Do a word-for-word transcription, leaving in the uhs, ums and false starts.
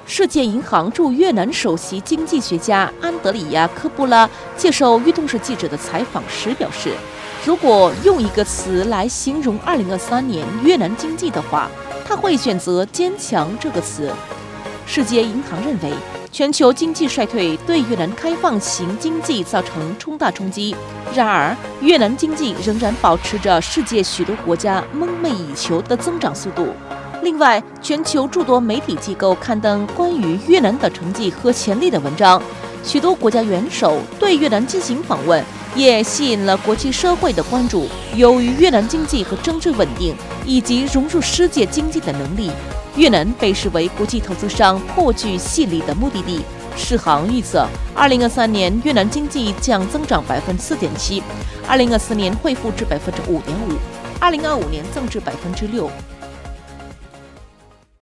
世界银行驻越南首席经济学家安德里亚·科布拉接受运动视记者的采访时表示，如果用一个词来形容二零二三年越南经济的话，他会选择“坚强”这个词。世界银行认为，全球经济衰退对越南开放型经济造成重大冲击。然而，越南经济仍然保持着世界许多国家梦寐以求的增长速度。另外，全球诸多媒体机构刊登关于越南的成绩和潜力的文章，许多国家元首对越南进行访问，也吸引了国际社会的关注。由于越南经济和政治稳定以及融入世界经济的能力，越南被视为国际投资商颇具吸引力的目的地。世行预测，二零二三年越南经济将增长百分之四点七，二零二四年恢复至百分之五点五，二零二五年增至百分之六。